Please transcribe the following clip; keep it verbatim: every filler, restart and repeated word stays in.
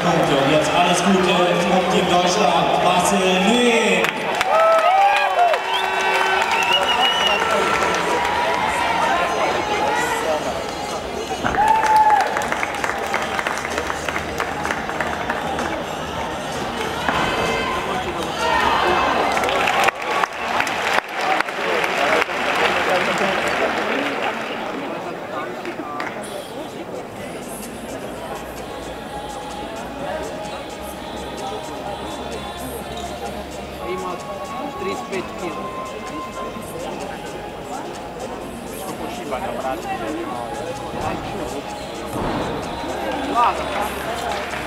Punkte. Und jetzt alles Gute vom Team Deutschland. Marcel Nguyen. тридцать пять кило. Спасибо, брат. Ладно.